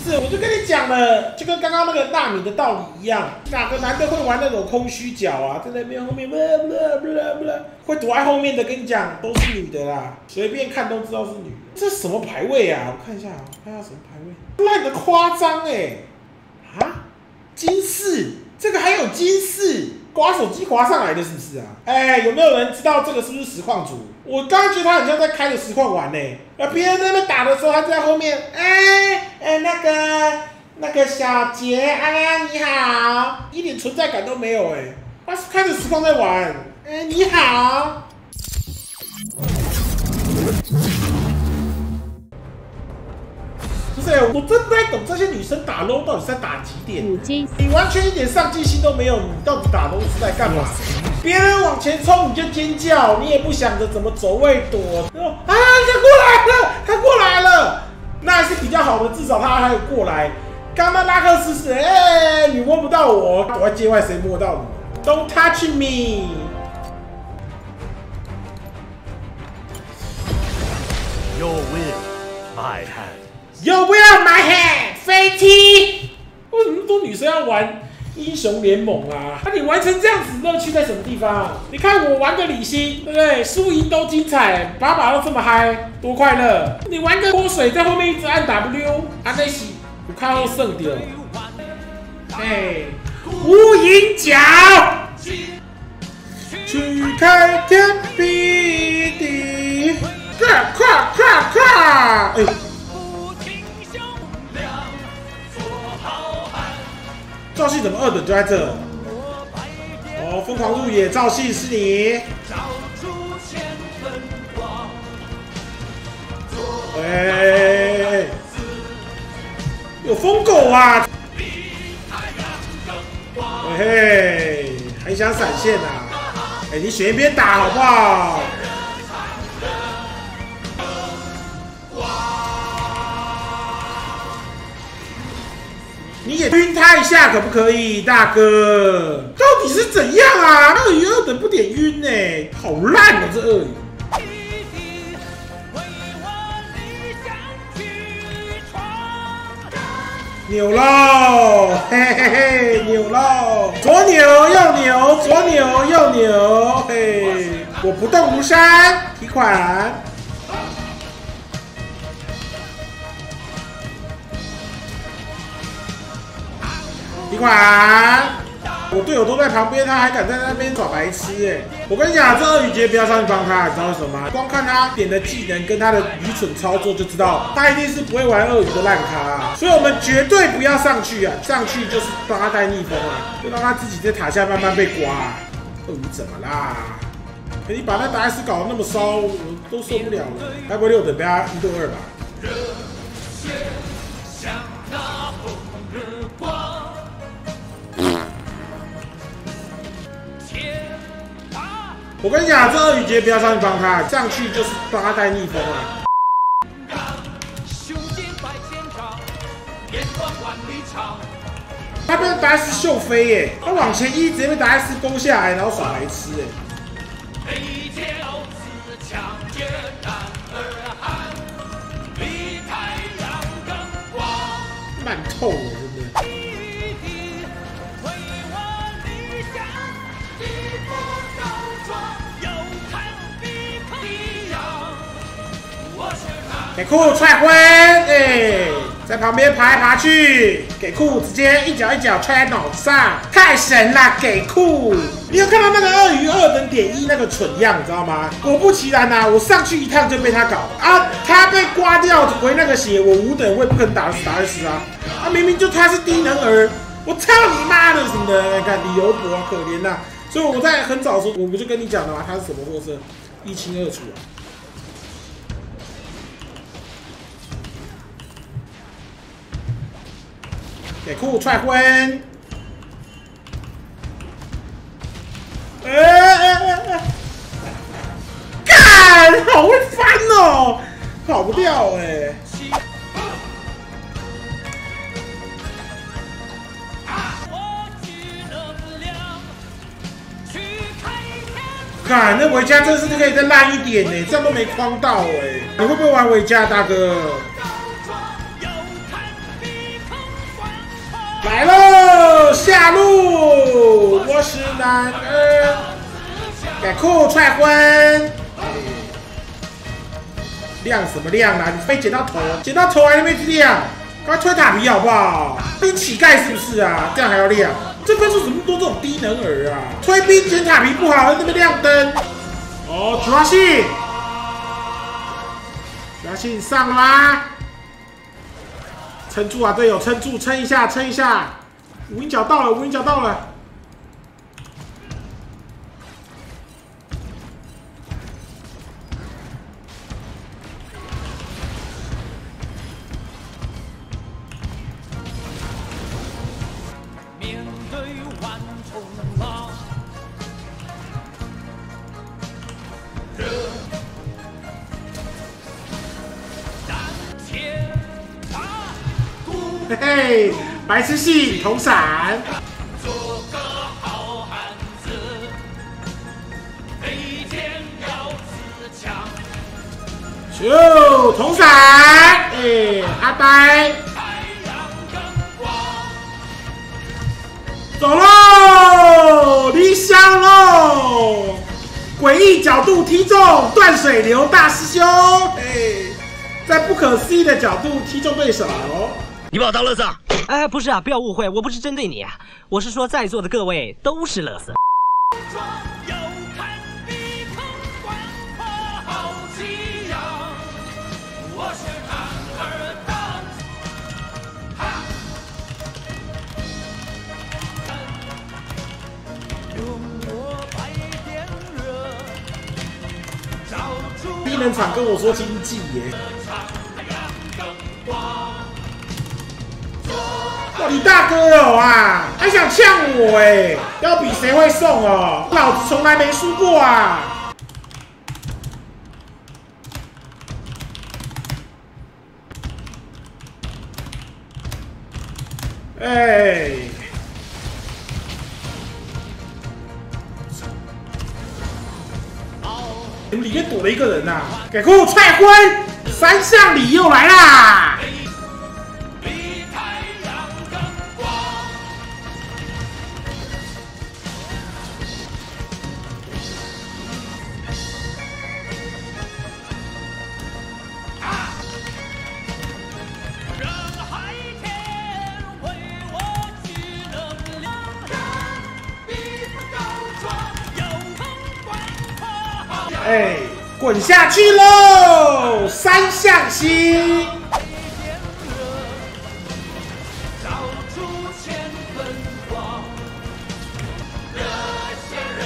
是？我就跟你讲了，就跟刚刚那个纳米的道理一样，哪个男的会玩那种空虚角啊？在那边后面会躲在后面的，跟你讲都是女的啦，随便看都知道是女的。这是什么排位啊？我看一下，什么排位？烂的夸张哎！啊，金饰，这个还有金饰，刮手机滑上来的是不是啊？哎，有没有人知道这个是不是实况组？我刚刚觉得他很像在开着实况玩呢。别人在那边打的时候，他就在后面，那个小杰，你好，一点存在感都没有哎，他是开着实况在玩，你好。不是，我真不太懂这些女生打 LOL 到底是在打几点？你完全一点上进心都没有，你到底打 LOL 是在干嘛？别人往前冲你就尖叫，你也不想着怎么走位躲。啊，他过来了，他过来了，那还是比较好的，至少他还有过来。刚刚拉克斯是，你摸不到我，躲在街外谁摸到你 ？Don't touch me。 Your will, my hand. You will my hand， 飞踢。为什么那么多女生要玩英雄联盟啊？你玩成这样子，乐趣在什么地方？你看我玩个李欣，对不对？输赢都精彩，把把都这么嗨，多快乐！你玩个泼水，在后面一直按 W， 那是有看到胜掉。无影脚，去开天辟地，咔！赵信怎么2等就在这？哦，疯狂入野，赵信是你。有疯狗啊！嘿，还想闪现啊？你选一边打好不好？你也晕他一下可不可以，大哥？到底是怎样啊？鳄鱼2等不点晕呢、好烂啊！这鳄鱼。扭喽，嘿，扭喽，左扭右扭，左扭右扭，嘿，我不动如山，提款。提款，我队友都在旁边，他还敢在那边耍白痴我跟你讲，这鳄鱼杰不要上去帮他，你知道为什么吗？光看他点的技能跟他的愚蠢操作就知道，他一定是不会玩鳄鱼的烂咖所以我们绝对不要上去啊！上去就是帮他带逆风啊，就让他自己在塔下慢慢被刮。鳄鱼怎么啦？你把那达莱斯搞得那么烧，我都受不了了。该不会6等被他1对2吧？我跟你讲，这鳄鱼杰不要上去帮他，上去就是帮他带逆风啊！他被达莱斯秀飞耶，他往前直接被达莱斯攻下来，然后耍白痴烂透了，真的。给库踹昏，在旁边爬来爬去，给库直接一脚一脚踹在脑上，太神了！给库，你有看到那个鳄鱼2等点1那个蠢样，你知道吗？果不其然啊，我上去一趟就被他搞啊，他被刮掉回那个血，我5等我也不可能打得死啊！啊，明明就他是低能儿，我操你妈的什么的，看李油博可怜呐！所以我在很早的时候我不就跟你讲了吗？他是什么货色，一清二楚啊！给库踹昏，干，好会翻哦，跑不掉干，那维嘉真是可以再烂一点呢，这样都没框到你会不会玩维嘉，大哥？ 来喽，下路，我是男儿，改裤踹昏。亮什么亮啊？你非捡到头，捡到头还那边亮，赶快推塔皮好不好？兵乞丐是不是啊？这样还要亮？这分数怎么多这种低能儿啊？推兵捡塔皮不好，在那边亮灯。哦，举发信，举发信上了吗？撑住啊，队友，撑住，撑一下，撑一下。无影脚到了，无影脚到了。 面对万重浪，热战天大嘿嘿，白痴信铜闪。 做个好汉子，每天要自强。 咻，铜闪，阿呆。走喽，离乡喽！诡异角度踢中断水流大师兄，在不可思议的角度踢中对手。 你把我当乐子啊？ 哎，不是啊，不要误会，我不是针对你啊，我是说在座的各位都是乐色。 有看比空广阔好激扬，我是男儿当。用我百点热，照出低能场跟我说经济耶， 太阳更光。 哇，你大哥哦啊，还想呛我哎？要比谁会送哦？老子从来没输过啊！哎，你们里面躲了一个人呐、啊！给库踹昏，三项里又来啦！ 比太阳更光。人海天为我举能量，比他高壮，有风光好。 哎，滚下去喽！三项星。 照出千分光，热血热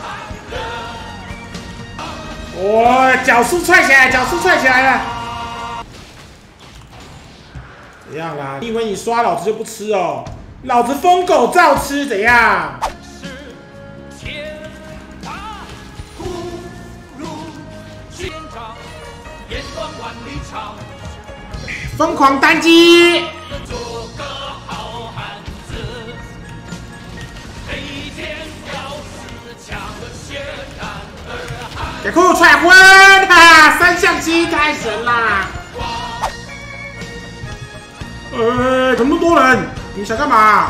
唱热。 我脚速踹起来，脚速踹起来了。怎样啦？你以为你刷老子就不吃哦？老子疯狗照吃，怎样？ 是天大不如千丈，眼光万里长。 疯狂单击！ 做个好汉子，每天要自强，学男儿汉。 给库踹昏，哈！三项星太神啦！怎么那么多人？你想干嘛？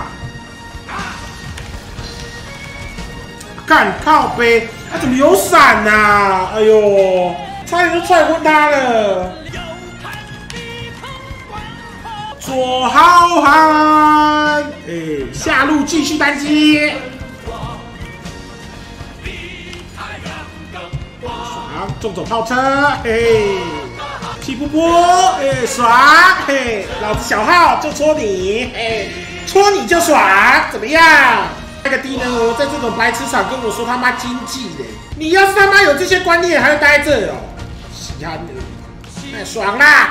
干靠背，他怎么有闪呐、啊？哎呦，差点就踹昏他了。做好汉，下路继续单击。爽，重走炮车，嘿，气不波，爽，嘿，老子小号就戳你，戳你就爽，怎么样？那个低能儿在这种白痴场跟我说他妈经济的，你要是他妈有这些观念，还会待这哦？稀罕的，太爽啦！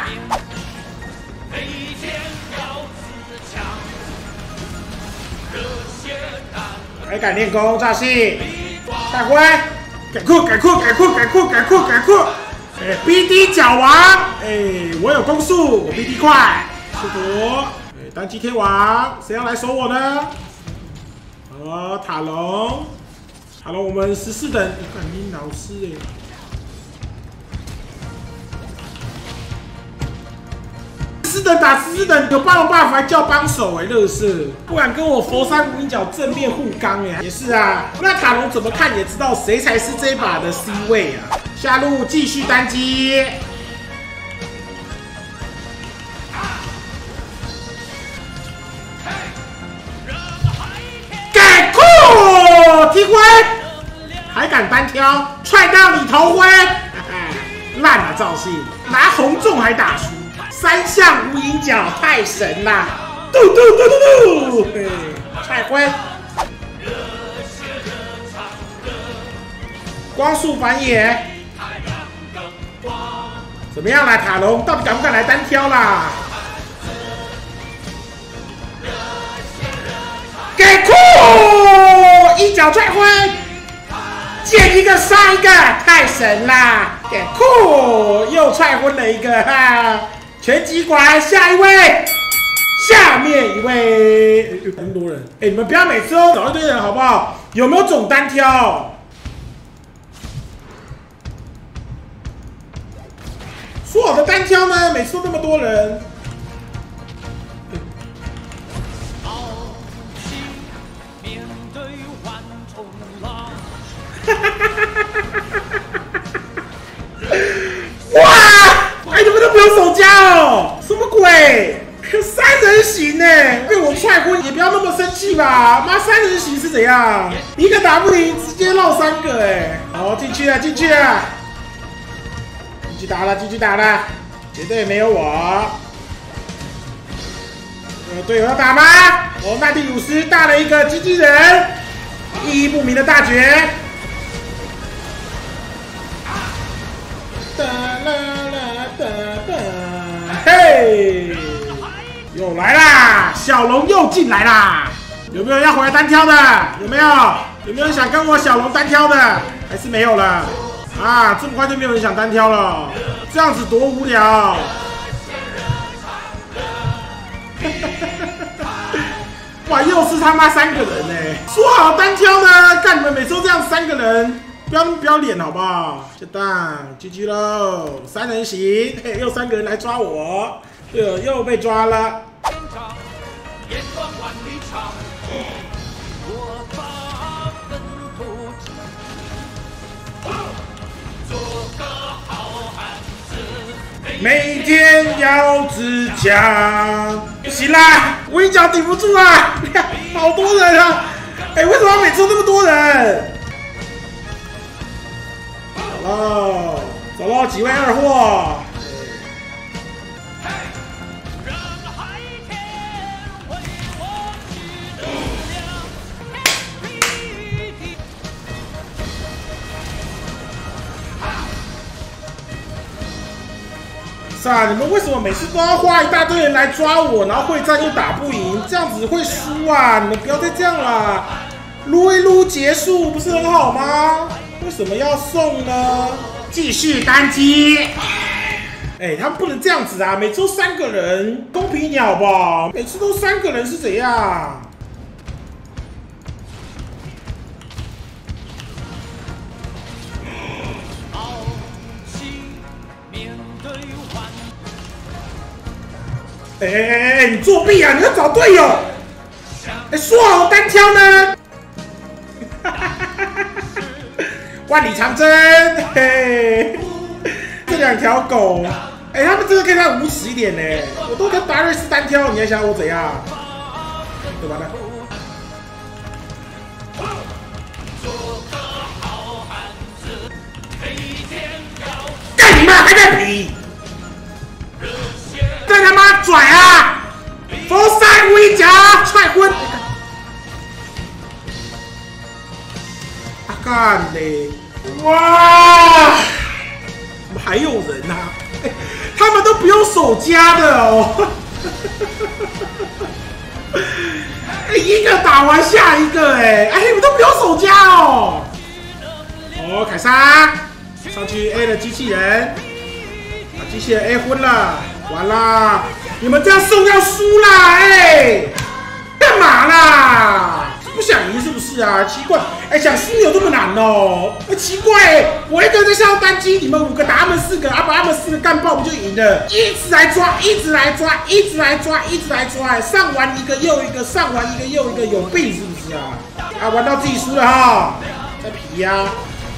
还敢练功，赵信，大辉，改库，改库，改库，改库，改库，改库，BD 角王，我有攻速，我 BD 快，出国，单机天王，谁要来守我呢？塔隆，塔隆，我们14等，看你老师10 等打14等，有霸龙 buff 还叫帮手哎，乐色，不敢跟我佛山无影脚正面互刚哎，也是啊。那塔隆怎么看也知道谁才是这一把的 C 位啊。下路继续单击。 踢灰，还敢单挑，踹到你头灰，烂了赵信，拿红中还打输，3项无影脚太神啦！嘟嘟嘟嘟嘟，踹灰，光速反野，怎么样啦？塔隆到底敢不敢来单挑啦？给酷！ 一脚踹灰，见一个杀一个，太神啦！给酷，又踹昏了一个哈！拳击馆下一位，下面一位，那么多人，哎，你们不要每次都找一堆人好不好？有没有种单挑？说好的单挑呢？每次都那么多人。 哇！哎，你们都不用守家哦？什么鬼？3人行呢？被我踹昏也不要那么生气吧？妈，3人行是怎样？一个打不赢，直接绕3个哎！好，进去了，进去了，继续打了，继续打了，绝对没有我。有队友要打吗？哦，麦蒂鲁斯大了一个机器人，意义不明的大绝。 哒啦啦哒哒，嘿，又来啦！小龙又进来啦！有没有人要回来单挑的？有没有？有没有人想跟我小龙单挑的？还是没有了？啊，这么快就没有人想单挑了？这样子多无聊！哇，又是他妈3个人呢！说好单挑呢，干你们每次都这样3个人。 不要那么不要脸好不好？下蛋 GG 喽，3人行，嘿，又3个人来抓我，又被抓了。每天要自强，不行啦，我一脚顶不住啊！好多人啊！哎，为什么每次都那么多人？ 哦，走喽，几位2货。是啊，你们为什么每次都要花一大堆人来抓我，然后会战又打不赢，这样子会输啊！你们不要再这样啦，撸一撸结束不是很好吗？ 为什么要送呢？继续单击！哎，他们不能这样子啊！每次都3个人，公平一点好不好？每次都3个人是怎样？哎，你作弊啊！你要找队友！哎，说好单挑呢？万里长征，嘿，这2条狗，哎，他们真的可以再无耻一点呢！我都跟达瑞斯单挑，你还想我怎样？对吧？干你妈！还在比？这他妈拽啊！佛山无影脚踹昏！干嘞！哇！怎么还有人啊？欸、他们都不用守家的哦。欸、一个打完下一个、欸，哎，你们都不用守家哦。哦，凯撒上去 A 了机器人，把机器人 A 昏了，完啦！你们这样送要输啦，哎，干嘛啦？不想赢是不是啊？奇怪，哎，想输有这么难哦！奇怪，我一个人在下单机，你们5个打他们4个，把他们4个干爆，不就赢了？一直来抓，一直来抓，一直来抓，一直来抓，上完一个又一个，上完一个又一个，有病是不是啊？啊，玩到自己输了哈，在皮呀！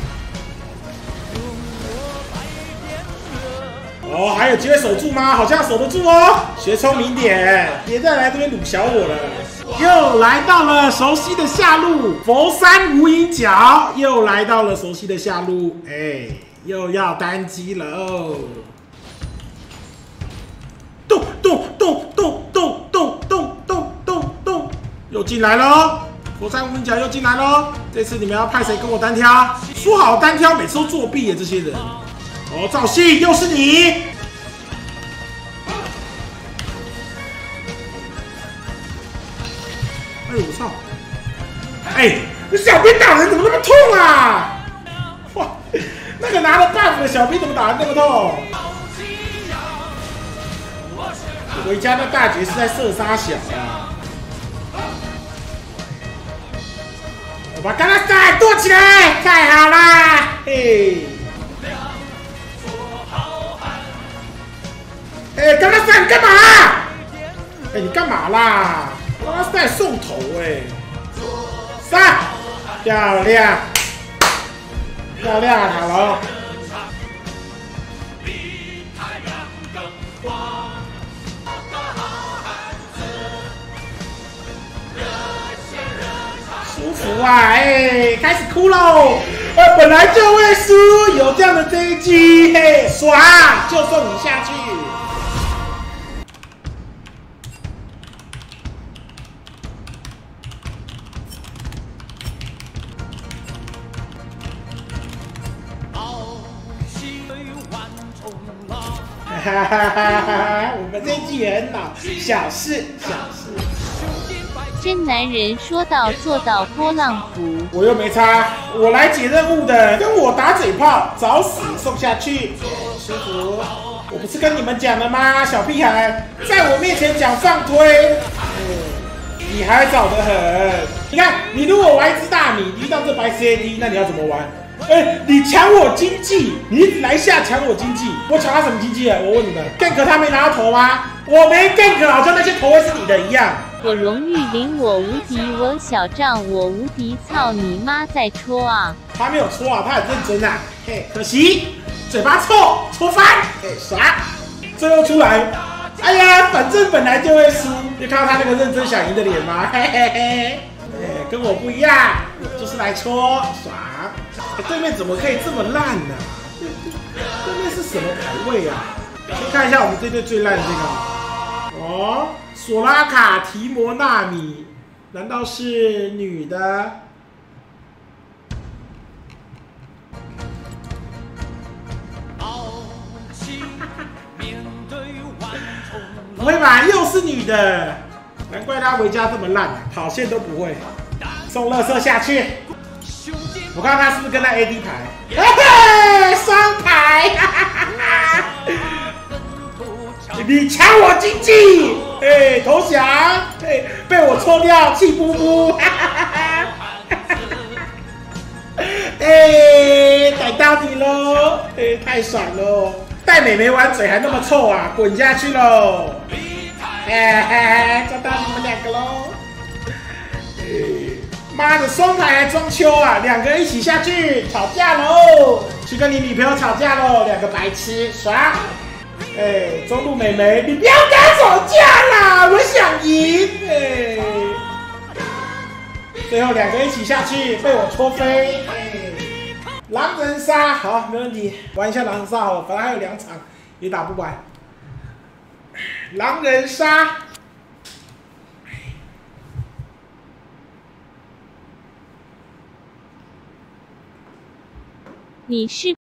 哦，还有机会守住吗？好像守得住哦，学聪明点，别再来这边鲁小我了。又来到了熟悉的下路，佛山无影脚，又来到了熟悉的下路，哎，又要单机了哦。动动动动动动动动动动，又进来了哦。佛山无影脚又进来喽！这次你们要派谁跟我单挑？说好单挑，每次都作弊耶，这些人。哦，赵信又是你！哎呦我操！哎，你小兵打人怎么那么痛啊？哇，那个拿了 buff 的小兵怎么打人那么痛？回家那大绝是在射杀小啊！我把刚刚赛剁起来，太好啦！嘿。哎，刚刚赛你干嘛？哎，你干嘛啦？刚刚赛送头哎，杀，漂亮，漂亮啊，塔龙。舒服啊，哎，开始哭喽。本来就会输，有这样的这一击，嘿，爽，就送你下去。哈哈哈哈！我们这一季也很老，小事小事。 真男人说到做到，波浪符。 我又没差，我来解任务的，跟我打嘴炮，找死送下去，舒服。我不是跟你们讲了吗？小屁孩，在我面前讲放推，你还早得很。你看，你如果玩一只大米，你遇到这白 CAD， 那你要怎么玩？哎，你抢我经济，你一直来下抢我经济，我抢他什么经济啊？我问你们 ，gank 他没拿到头吗？我没 gank， 好像那些头会是你的一样。 我荣誉零，我无敌，我小账我无敌，操你妈在戳啊！ 他没有戳啊，他很认真啊。嘿，可惜嘴巴臭，戳翻。嘿，爽！最后出来，哎呀，反正本来就会输，你看到他那个认真想赢的脸吗？嘿嘿嘿。哎，跟我不一样，我就是来戳，爽！对面怎么可以这么烂呢？对面是什么排位啊？先看一下我们这队最烂的这个。哦，索拉卡提摩纳米，难道是女的？不会吧？又是女的，难怪她回家这么烂，跑线都不会。送垃圾下去。我看他是不是跟他 AD 牌？嘿嘿，双排！你抢我经济，哎，投降，哎，被我戳掉，气呼呼！哎，逮到你喽！哎，太爽喽！带美眉玩嘴还那么臭啊，滚下去喽！哎，抓到你们2个喽！妈的，双排还装秋啊！2个一起下去吵架喽，去跟你女朋友吵架喽，2个白痴，爽！哎，中路美眉，你不要跟她吵架啦，我想赢！哎，最后2个一起下去，被我戳飞！哎，狼人杀，好，没问题，玩一下狼人杀好了，反正还有2场，也打不完。狼人杀。 你是